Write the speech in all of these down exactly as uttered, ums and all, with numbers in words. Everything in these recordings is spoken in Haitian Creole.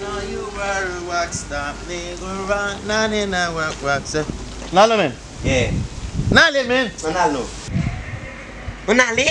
Now you are a rock star, nigga, rock, none in a rock, rock, sir. Nalo, man. Yeah. Nalo, man. Nalo. Nali?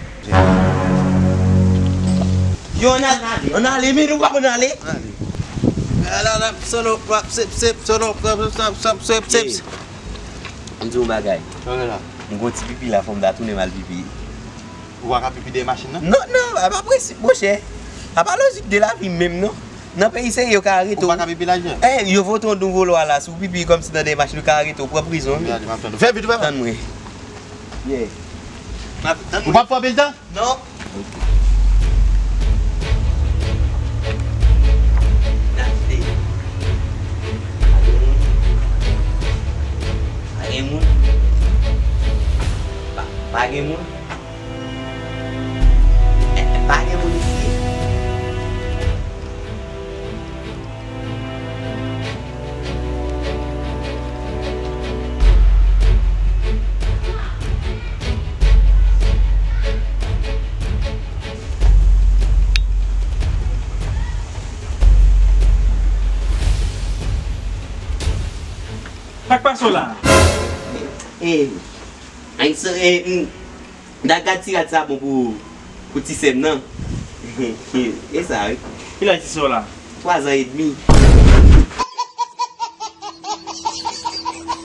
Yo, Nali. Nali, me do what, Nali? Nali. Solo, rap, sip, sip, solo, sip, sip, sip, sip. Mzou bagay. Okay, là. Mgo ti pipi la fom da toune mal pipi. Ou wak a pipi de machine, non? Non, non, a pa presi, boche. A pa logique de la vie même, non? Nan pe ise yo ka arrêté. Ou wak a pipi la jen? Eh, yo voton nouveau loi là, sou pipi comme si dans des machines ka arrêté pour prison. Fais vite, fais Tan mwe. Yeah. Ou pas pour le temps? Non. Page moun. Page moun. Page moun ici. Pak paso là. Eh, aïe, eh, d'ailleurs, tirer ça bon pour pour tisser non. Et ça, Il a dit ça là. trois ans et demi.